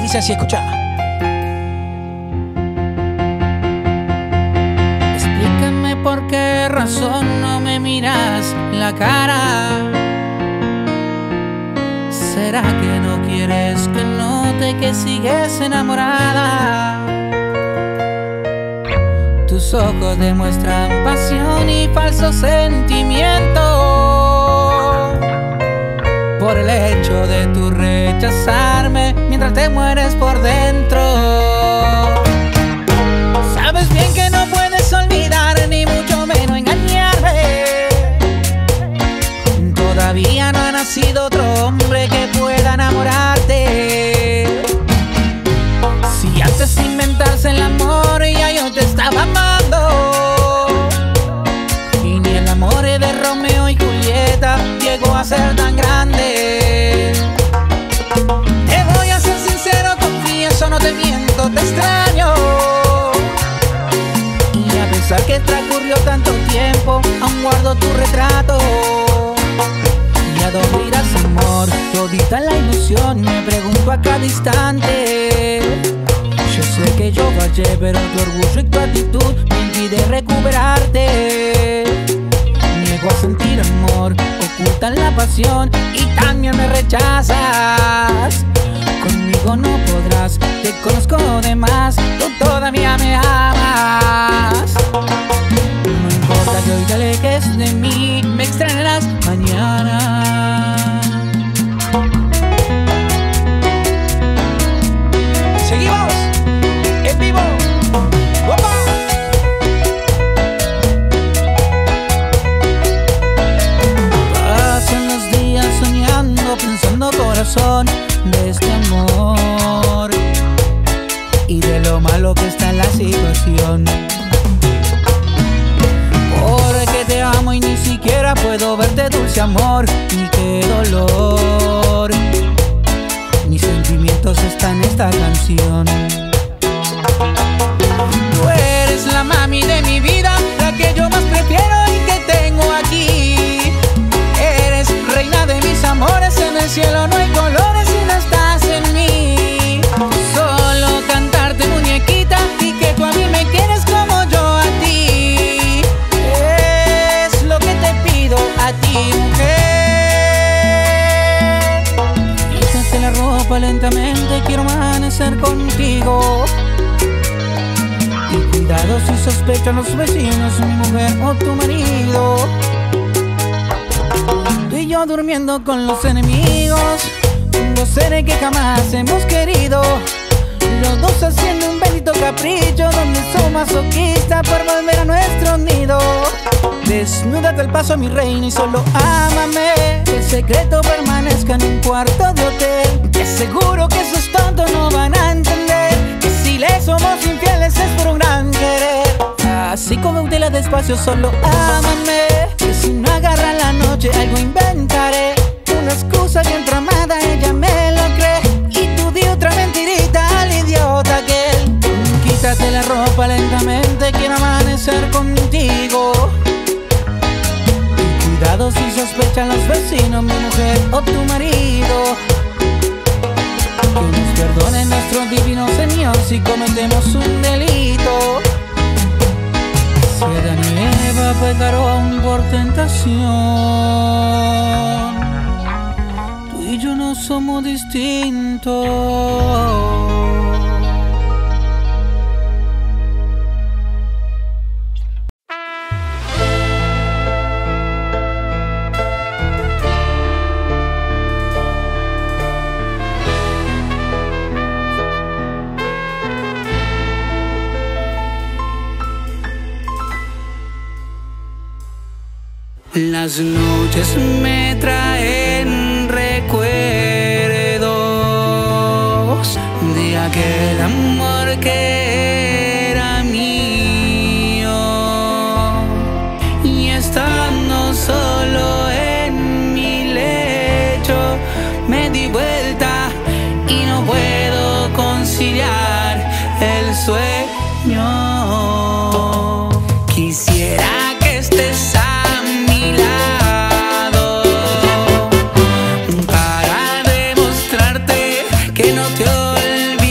dice así, escucha. Explícame por qué razón no me miras la cara. ¿Será que no quieres que note que sigues enamorada? Tus ojos demuestran pasión y falso sentimiento por el hecho de tu rechazarme mientras te mueres por dentro. Sabes bien que no puedes olvidar ni mucho menos engañarme. Todavía no ha nacido otro hombre que pueda enamorarte. Si antes de inventarse el amor ya yo te estaba amando, y ni el amor de Romeo y Julieta llegó a ser tan grande. Te voy a ser sincero, confieso, no te miento, te extraño. Y a pesar que transcurrió tanto tiempo, aún guardo tu retrato. ¿Y a dónde irás, amor? Todita la ilusión, me pregunto a cada instante. Yo sé que yo fallé, pero tu orgullo y tu actitud me impide recuperarte. Niego a sentir amor, ocultan la pasión y también me rechazas. Conmigo no podrás, te conozco de más, tú todavía me amas. No importa que hoy te alejes de mí, me extrañarás mañana. Seguimos en vivo. ¡Opa! Pasan los días soñando, pensando, corazón, de este amor y de lo malo que está en la situación. Porque te amo y ni siquiera puedo verte, dulce amor, y qué dolor. Mis sentimientos están en esta canción. Tú eres la mami de mi vida, la que yo más prefiero y que tengo aquí. Eres reina de mis amores, en el cielo no hay colores si no estás en mí. Solo cantarte, muñequita, y que tú a mí me quieres como yo a ti. Es lo que te pido a ti, mujer. Quítate la ropa lentamente, quiero amanecer contigo. Y cuidado si sospechan los vecinos, mi mujer o tu marido. Tú y yo durmiendo con los enemigos, dos seres que jamás hemos querido. Los dos haciendo un bendito capricho, donde somos masoquistas por volver a nuestro nido. Desnúdate al paso, mi reina, y solo ámame. Que el secreto permanezca en un cuarto de hotel. Te aseguro que esos tontos no van a entender que si les somos infieles es por un gran querer. Así como cautela despacio, solo ámame. Que si no agarra la noche algo inventaré. Una excusa bien tramada, ella me lo cree. Y tú di otra mentirita al idiota aquel. Quítate la ropa lentamente, quiero amanecer contigo. Y cuidado si sospechan los vecinos, mi mujer o tu marido. Que nos perdone nuestro divino Señor si cometemos un delito. Si Adán y Eva pecaron por tentación, tú y yo no somos distintos. Las noches me traen recuerdos de aquel amor que era mío, y estando solo en mi lecho me di vuelta y no puedo conciliar el sueño. Quisiera que estés a mi lado para demostrarte que no te olvido.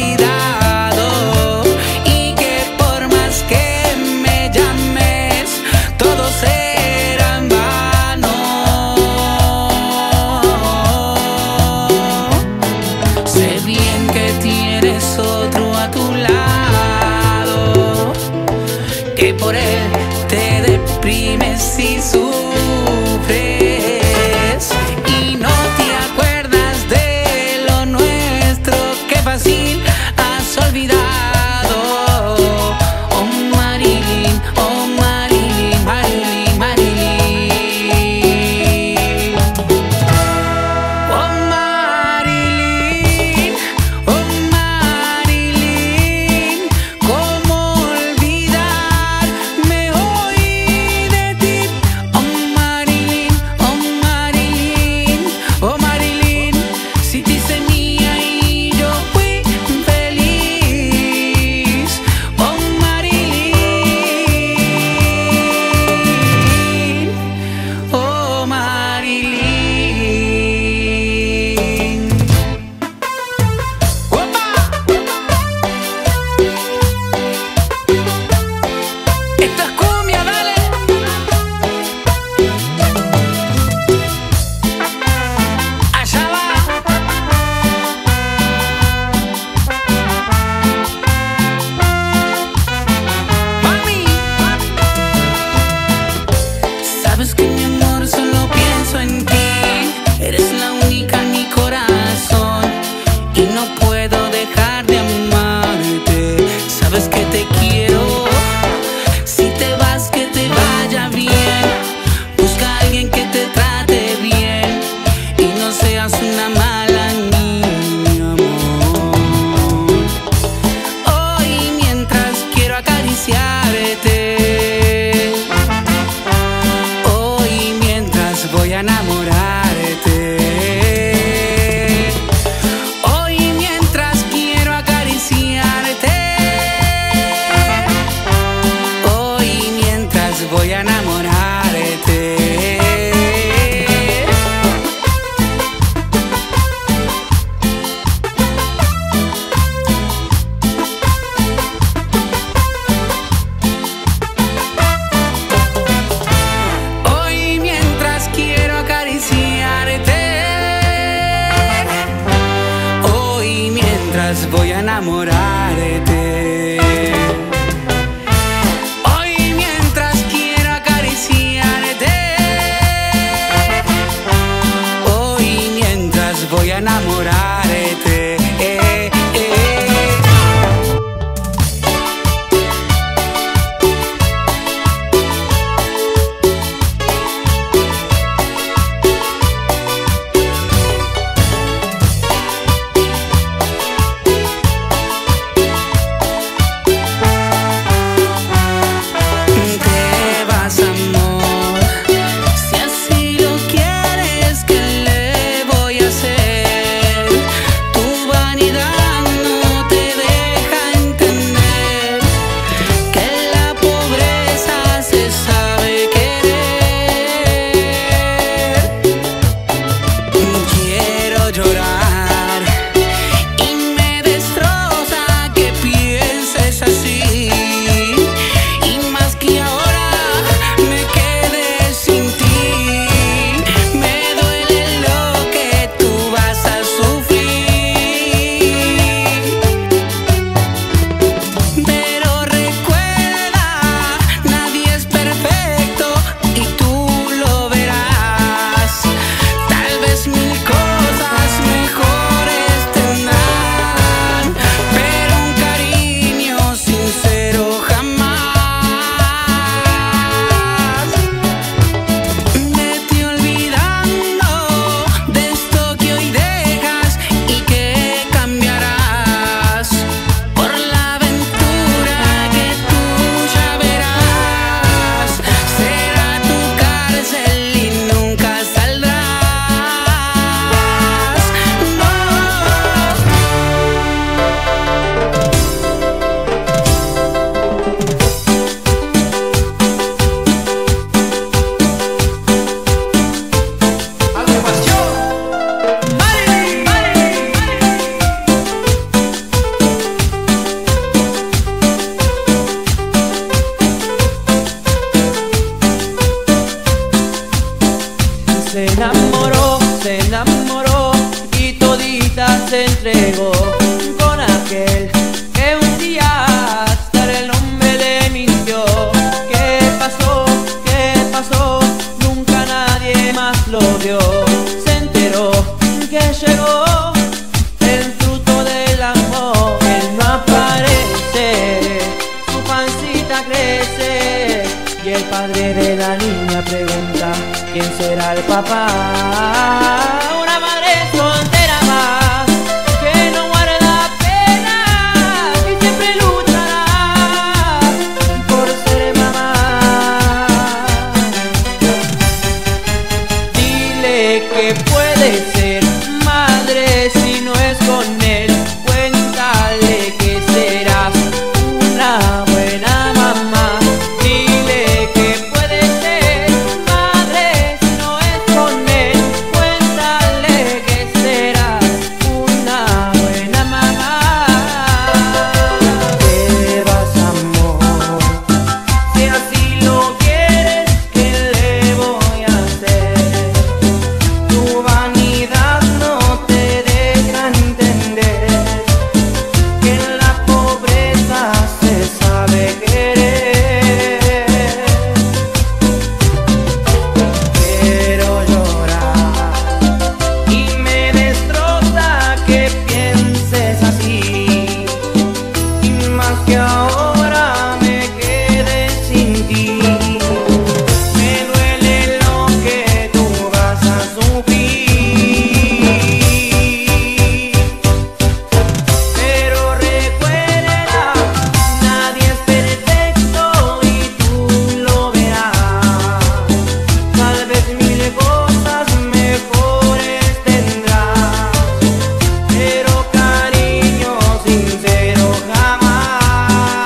al papá. Una madre soltera más que no guarda pena y siempre luchará por ser mamá. Dile que puede ser madre si no es con él. Cuéntale que serás una buena mamá. Dile que puede ser madre si no es con él. Cuéntale que serás una buena mamá. Te vas, amor, si así lo quieres, ¿qué le voy a hacer? Tu vanidad no te deja entender que en la pobreza se sabe querer. Quiero llorar y me destroza que pienses así, y más que ahora me quedé sin ti. Me duele lo que tú vas a sufrir, pero recuerda, nadie es perfecto y tú lo verás. Tal vez mil cosas mejores tendrás, pero cariño sincero jamás.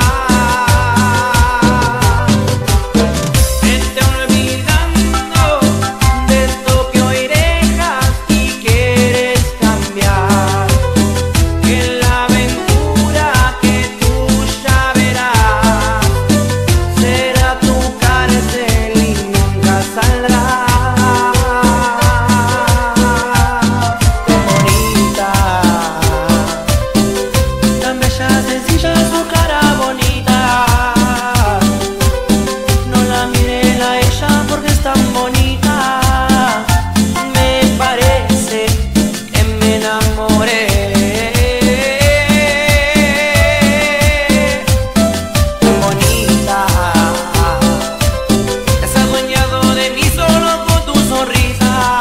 Vete olvidando de esto que hoy dejas y quieres cambiar, que la aventura que tú ya verás será tu cárcel y nunca saldrás. Bonita, tan bella, sencilla, su cara bonita. No la miren a ella porque es tan bonita. Me parece que me enamoré. Bonita, has adueñado de mí solo con tu sonrisa.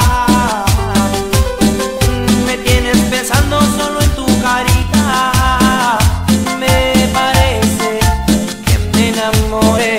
Me tienes pensando solo en tu carita. Me parece que me enamoré.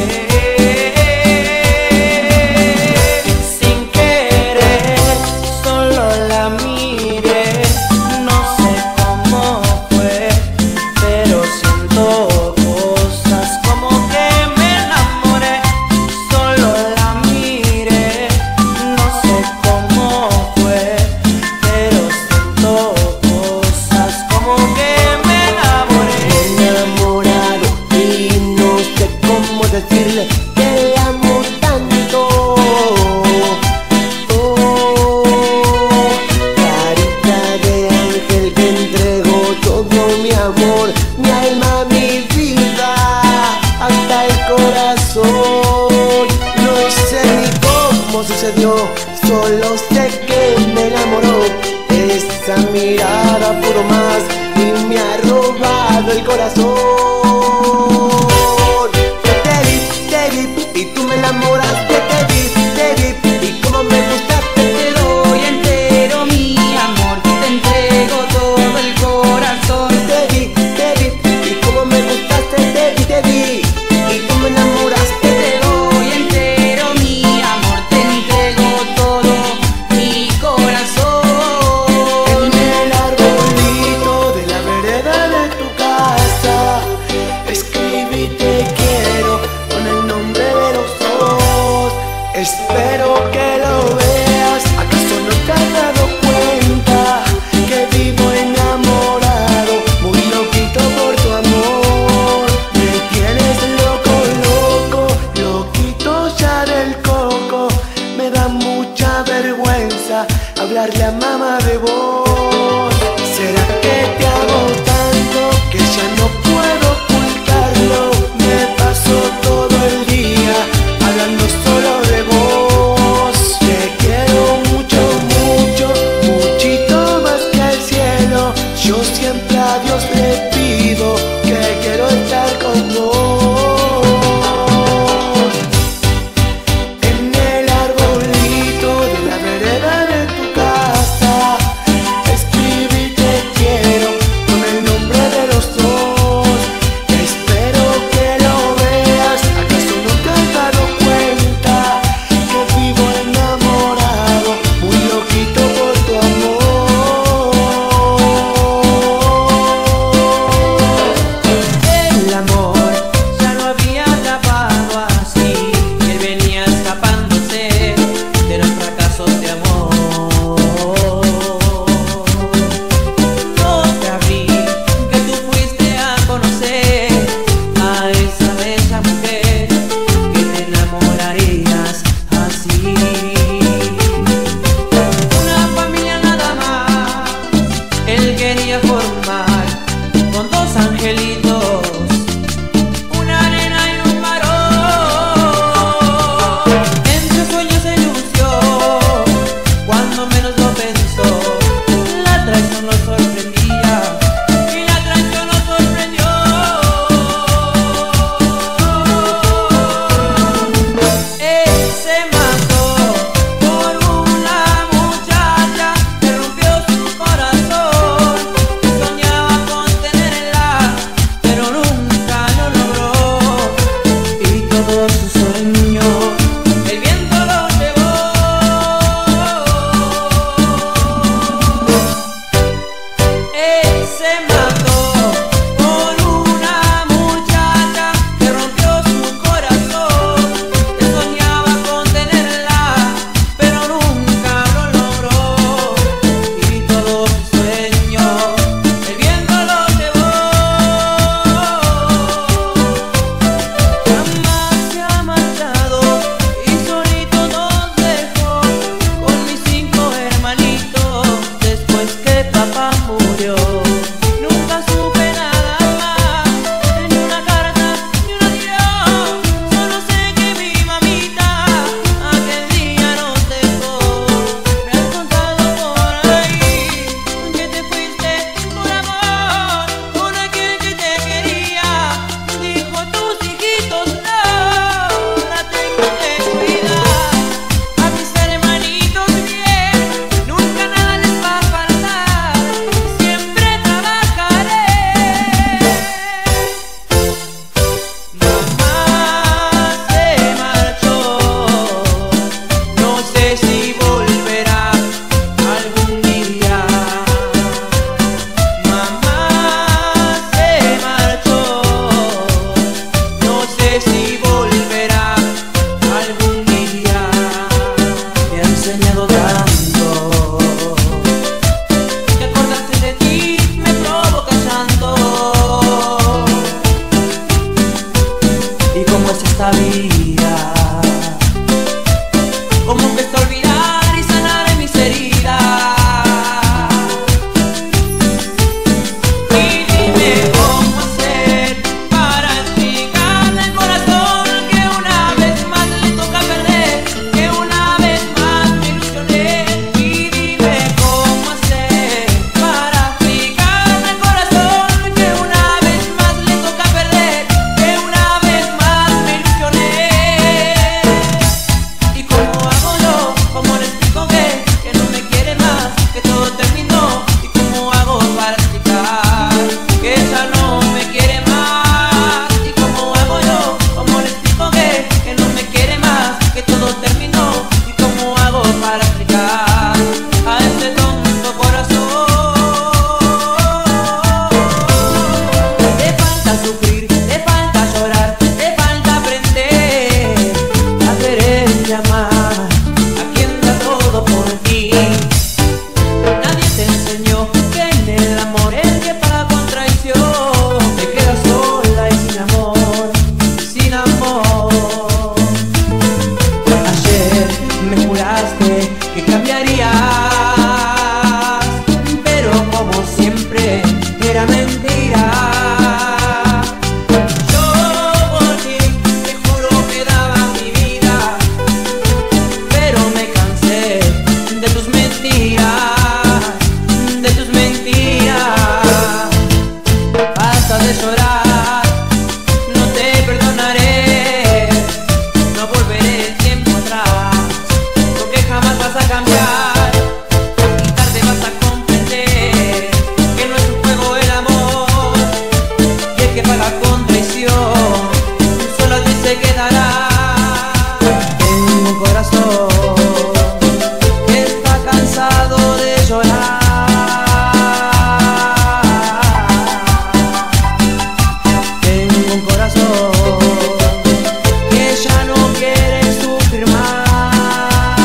Sin querer, solo la miré. No sé cómo fue, pero siento cosas como que me enamoré. Solo la miré. No sé cómo fue, pero siento cosas como que me enamoré. Enamorado y no sé cómo decirle que le amo tanto. Oh, carita de ángel que entrego todo mi amor, mi alma, mi vida, hasta el corazón. No sé ni cómo sucedió, solo sé que me enamoró. Esa mirada pudo más y me ha robado el corazón. Te vi y tú me enamoraste. Te vi y como me gustaste. Te doy entero mi amor, te entrego todo el corazón. Te vi y como me gustaste. Te vi y tú me enamoraste. Te doy entero mi amor, te entrego todo mi corazón. En el arbolito de la vereda de tu casa escribí te quiero con el nombre de los dos. esta vida. Como que olvidar y sanar mis heridas. Y dime cómo hacer para explicarle al corazón que una vez más le toca perder, que una vez más me ilusioné. Y dime cómo hacer para explicarle al corazón que una vez más le toca perder, que una vez más me ilusioné. ¿Y cómo hago yo? ¿Cómo le explico que no me quiere más, que todo terminó? ¿Y cómo hago para explicar que ella no me quiere más? ¿Y cómo hago yo? ¿Cómo le explico que no me quiere más, que todo terminó? ¿Y cómo hago para explicar a este tonto corazón? Te falta sufrir, te falta llorar, te falta aprender a querer y amar a quien da todo por ti. Nadie te enseñó que en el amor el que paga con traición te quedas sola y sin amor, sin amor. Ayer me juraste que cambiarías, pero como siempre era mentira. Yo por ti te juro que daba mi vida, pero me cansé de tus mentiras, de tus mentiras. Basta de llorar, no te perdonaré, no volveré el tiempo atrás, porque jamás vas a cambiar y tarde vas a comprender que no es un juego el amor, y el que paga con traición solo a ti se quedará. Tengo un corazón que está cansado de llorar. Tengo un corazón que ya no quiere sufrir más.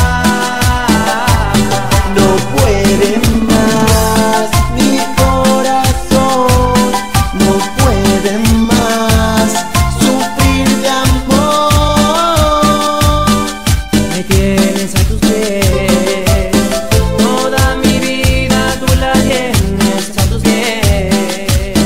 No puede más mi corazón, no puede más sufrir de amor. Me tienes a tus pies, toda mi vida tú la tienes a tus pies.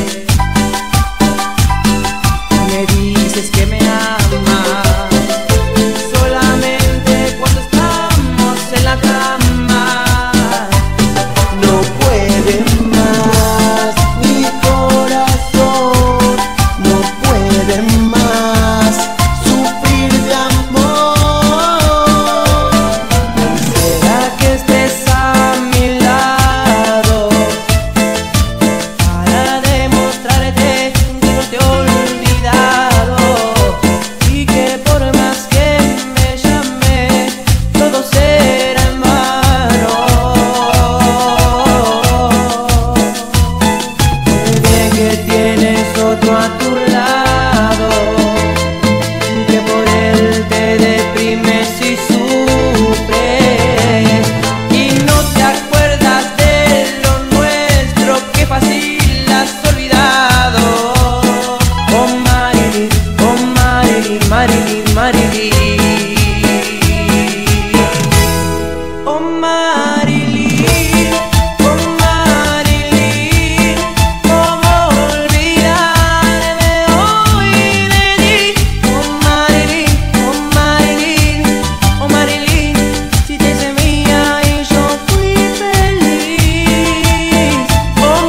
Me dices que me amas solamente cuando estamos en la cama. No puede más mi corazón, no puede más sufrir de amor. ¿Será que estés a mi lado para demostrarte que no te he olvidado y que por más que me llame todo será en vano? Sé que tienes otro a tu lado, que por él te deprimes y sufres y no te acuerdas de lo nuestro, que fácil has olvidado. Oh Marilyn, oh Marilyn, Marilyn, Marilyn. Oh Marilyn, oh Marilyn, ¿cómo olvidarme hoy de ti? Oh Marilyn, oh Marilyn, oh Marilyn, si te hice mía y yo fui feliz. Oh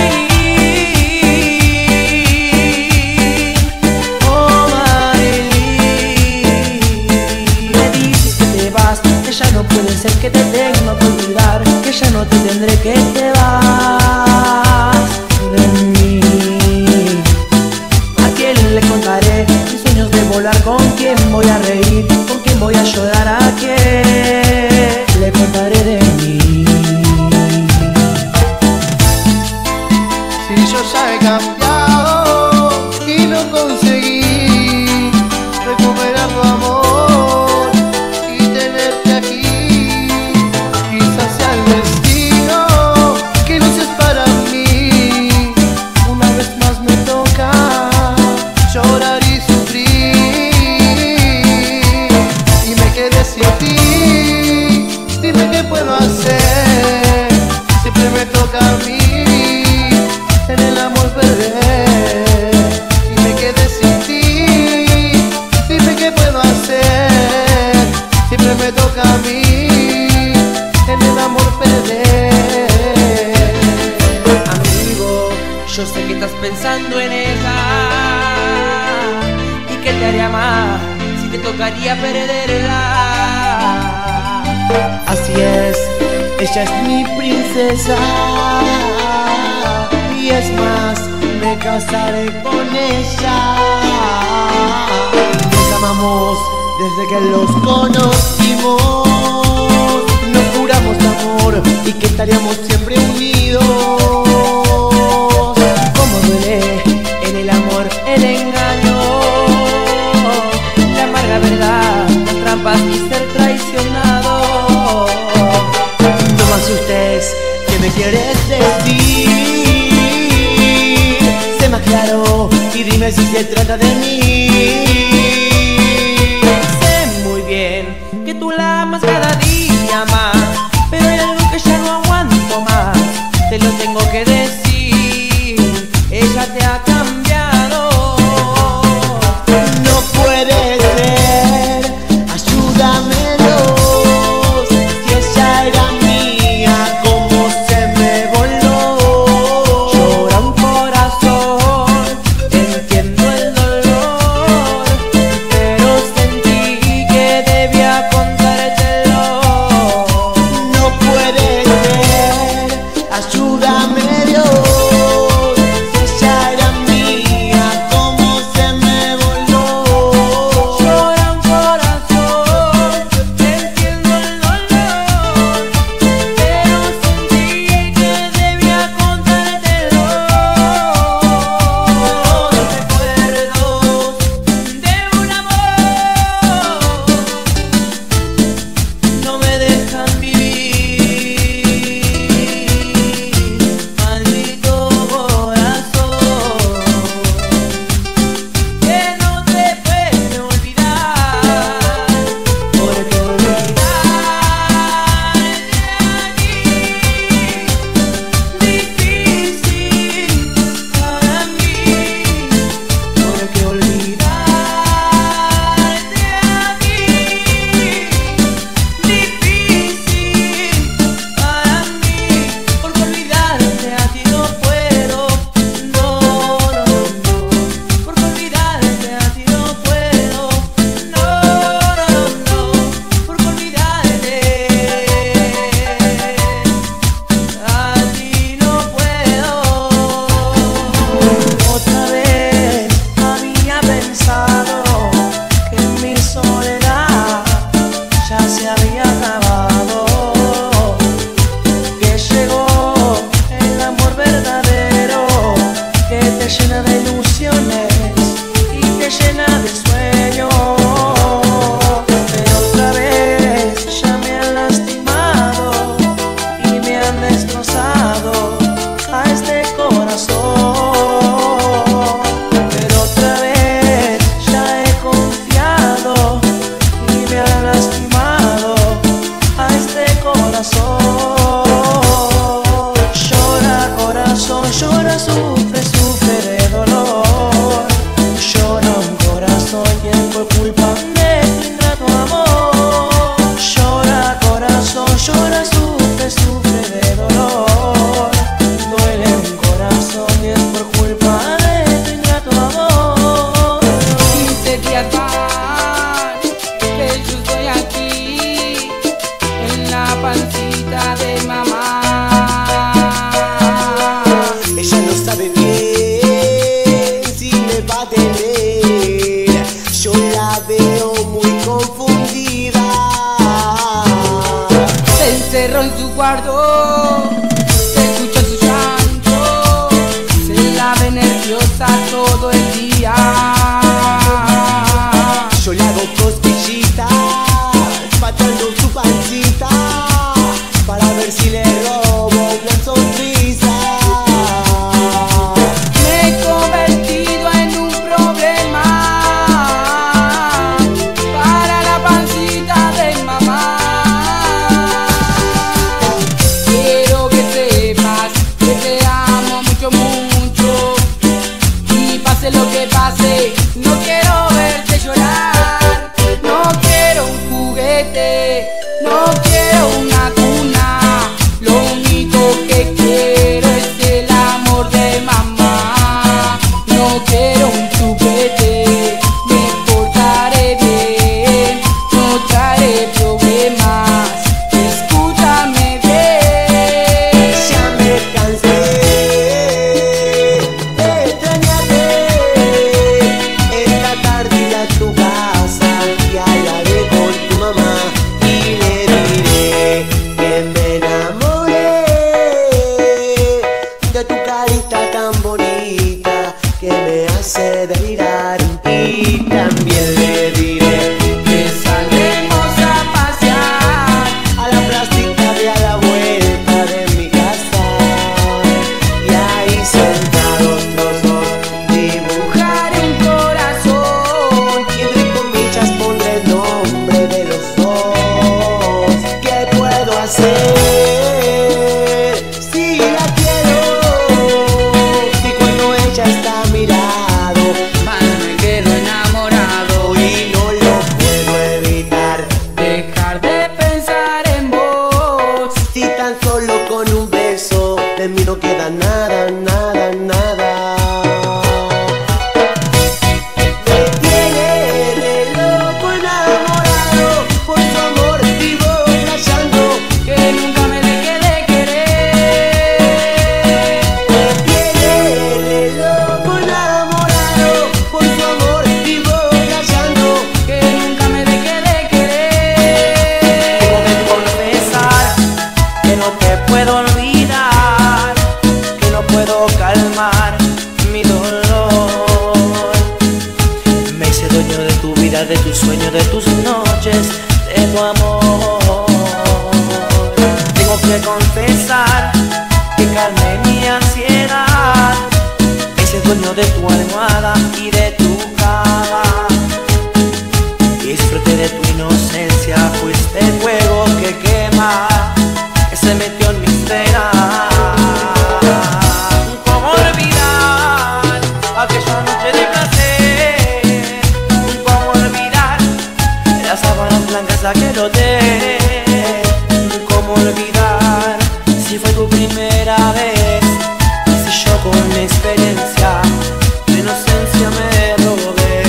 Marilyn, oh Marilyn. Me dices que te vas, que ya no puede ser, que te tengo que olvidar, que ya no te tendré, que te vas de mí. ¿A quién le contaré mis sueños de volar? ¿Con quién voy a reír? ¿Con quién voy a llorar? ¿A quién le contaré de mí? Si yo ya he cambiado y no conseguí recuperar tu amor y tenerte aquí, quizás sea el destino que no seas para mí. Una vez más me toca llorar y sufrir. tocaría perderla. Así es, ella es mi princesa. Y es más, me casaré con ella. Nos amamos desde que los conocimos. Nos juramos amor y que estaríamos siempre unidos. Como duele en el amor el engaño, la amarga verdad, las trampas y ser traicionado. no me asustes, ¿qué me quieres decir? Sé más claro y dime si se trata de mí. Sé muy bien que tú la amas cada día más, pero hay algo que ya no aguanto más. Te lo tengo que decir, ella te ha cambiado. No puede ser, ayúdamelo. Si ella era mía, ¿cómo se me voló? Llora un corazón, entiendo el dolor, pero sentí que debía contártelo. No puede ser, ayúdame Dios. Si ella era mía, ¿cómo se me voló? Llora un corazón, entiendo el dolor, pero sentí que debía contártelo. Recuerdos de un amor no me dejan vivir. Maldito corazón que no te puede olvidar, porque olvidarte a ti difícil para mí, porque olvidarte a ti difícil para mí, porque olvidarte a ti no puedo, no, no, no, porque olvidarte a ti no puedo, no, no, no, porque olvidarte a ti no puedo. Otra vez había pensado que mi soledad ya se había acabado, que llegó el amor verdadero que te llena de ilusiones y te llena de sueños. Pero otra vez ya me han lastimado y me han destrozado a este corazón. Pero otra vez ya he confiado y me han lastimado a este corazón. Llora corazón, llora, sufre, sufre de dolor. Llora un corazón que fue culpa de tu ingrato amor. Llora corazón, llora, sufre, sufre de dolor. Duele un corazón y es por culpa de tu ingrato amor. 15 días más que yo estoy aquí en la pancita de mamá. Ella no sabe bien si me va a tener. Yo la veo muy confundida. Se encerró en su cuarto, se escucha su llanto, se la ve nerviosa todo el día. Yo le hago cosquillitas, pateando su pancita, para ver si le robo una sonrisa. Me he convertido en un problema para la pancita de mamá. Quiero que sepas que te amo mucho, mucho, y pase lo que pase, no quiero verte llorar. No quiero un juguete, no quiero una cuna, lo único que quiero es el amor de mamá. No quiero un chupete, me portaré bien. y también le diré que saldremos a pasear a la placita de a la vuelta de mi casa, y ahí sentados los dos dibujaré un corazón y entre comillas pondré el nombre de los dos. ¿Qué puedo hacer si la quiero? Si cuando ella está a mi lado más me quedo enamorado y no lo puedo evitar, dejar de pensar en vos. si tan solo con un beso de mí no queda nada, nada, nada. Me tiene de loco enamorado, por su amor vivo flasheando, Que nunca me deje de querer. me tiene de loco enamorado, por su amor vivo flasheando. Que nunca me deje de querer. Tengo que confesar que no te puedo olvidar, que no puedo calmar mi dolor. Me hice dueño de tu vida, de tus sueños, de tus noches, de tu amor. Tengo que confesar que calmé mi ansiedad, me hice dueño de tu almohada y de tu cama. Disfruté de tu inocencia, fuiste fuego que quema, que se metió en mis venas. ¿Cómo olvidar aquella noche de placer? ¿Cómo olvidar las sábanas blancas de aquel hotel? ¿Cómo olvidar si fue tu primera vez? Si yo con mi experiencia, tu inocencia me robé.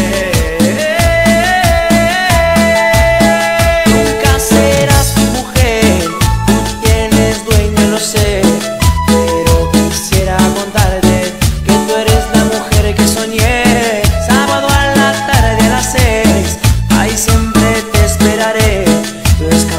Nunca serás mi mujer, tú tienes dueño, lo sé, pero quisiera contarte que tú eres la mujer que soñé. Sábado a la tarde a las 6, ahí siempre te esperaré. Tú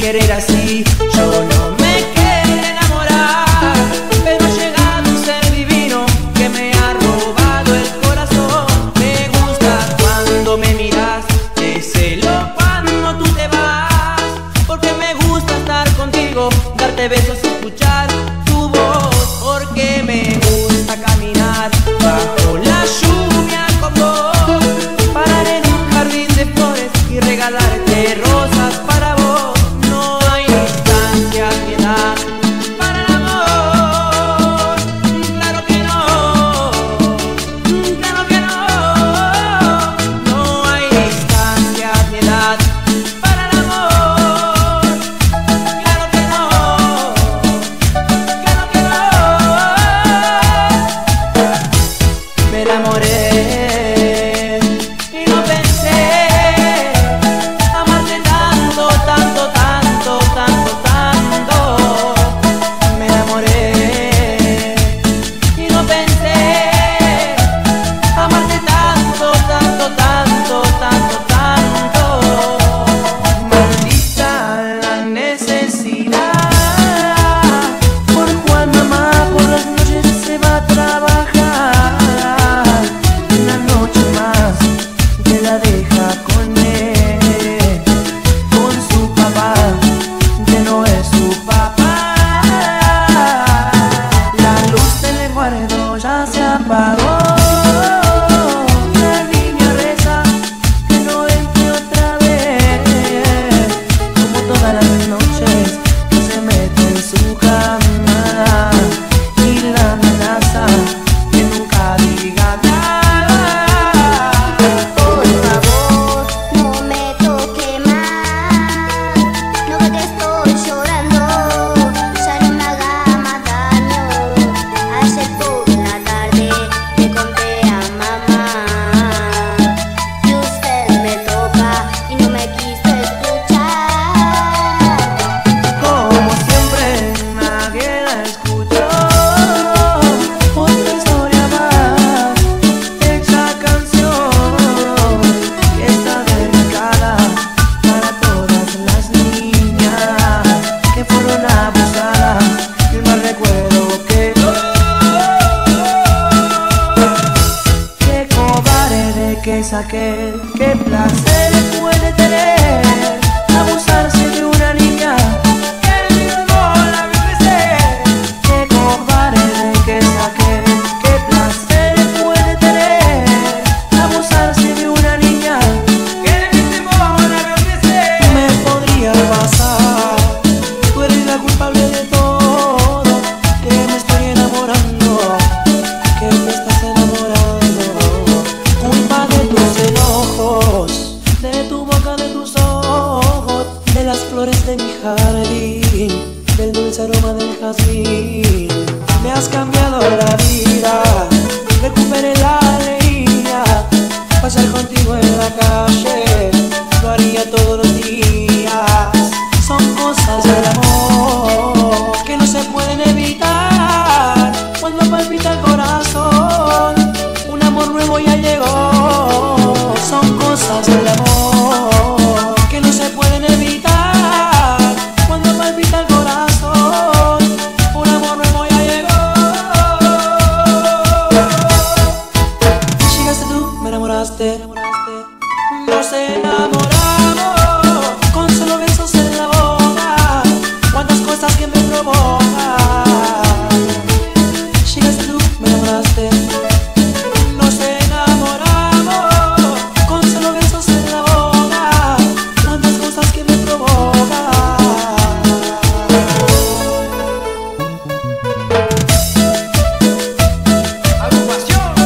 querer así. Yo no me quería enamorar, pero ha llegado un ser divino que me ha robado el corazón. Me gusta cuando me miras, te celo cuando tú te vas, porque me gusta estar contigo, darte besos y escuchar tu voz, porque me gusta caminar bajo la lluvia con vos, parar en un jardín de flores y regalarte rosas para vos. No hay distancias ni edad para el amor, claro que no, claro que no. No hay distancias ni edad para el amor, claro que no, claro que no. Me enamoré y no pensé amarte tanto, tanto, tanto, tanto, tanto. Me enamoré y no pensé amarte tanto, tanto, tanto, tanto, tanto. Maldita la necesidad, por Juan mamá por las noches se va a trabajar. Una noche más que la deja con él, con su papá, que no es su papá. La luz del guardo ya se apagó. La niña reza que no entre otra vez, como todas las noches que se mete en su cama y la amenaza que nunca diga nada. Por favor, no me toque más, no que te estoy llorando, ya no me haga más daño. Ayer por la tarde le conté a mamá que usted me toca y no me quiso escuchar. Como siempre nadie la escuchó. Otra historia más, esa canción que está dedicada para todas las niñas que fueron abusadas. Y más recuerdo que qué cobarde de que es aquel, qué placer puede tener abusarse de una niña. Él mismo la vio crecer. Qué cobarde de que es aquel, qué placer puede tener abusarse de una niña. Él mismo la vio crecer. Me podría pasar, tú eres la culpable de todo, que me estoy enamorando, que te estás enamorando. Culpa de tus enojos, de tu boca, de tus ojos, de las flores de mi jardín, del dulce aroma del jazmín. Me has cambiado la vida, recuperé la alegría. Pasar contigo en la calle, lo haría todos los días. Son cosas del amor que no se pueden evitar. Cuando palpita el corazón, un amor nuevo ya llegó. Son cosas del amor que no se pueden evitar. Cuando palpita el corazón, un amor nuevo ya llegó. Llegaste tú, me enamoraste, nos enamoramos con solo besos en la boca. Cuántas cosas que me provocan. Llegaste tú, me enamoraste, nos enamoramos con solo besos en la boca. Cuántas cosas que me provocan. Agrupación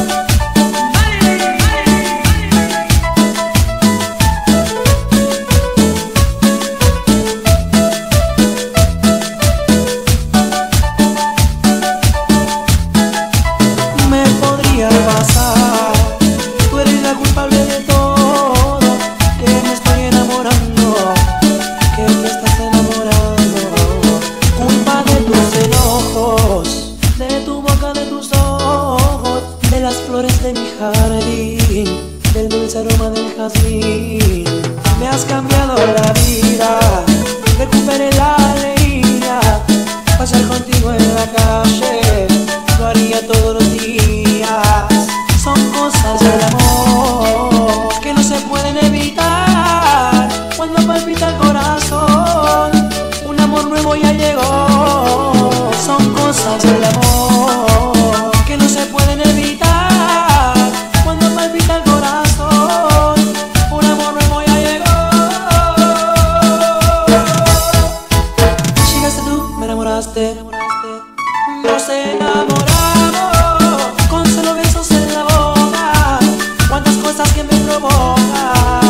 me podría pasar, tú eres la culpable de todo, que me estoy enamorando, que te estás enamorando. Culpa de tus enojos, de tu boca, de tus ojos, de las flores de mi jardín, del dulce aroma del jazmín. Me has cambiado la vida, recuperé la alegría. Pasar contigo en la calle, lo haría todos los días. Son cosas del amor que no se pueden evitar. Cuando palpita el corazón, un amor nuevo ya llegó. Son cosas del amor que no se pueden evitar. Cuando palpita el corazón, un amor nuevo ya llegó. Llegaste tú, me enamoraste, nos enamoramos con solo besos en la boca. Cuántas cosas que me provocan.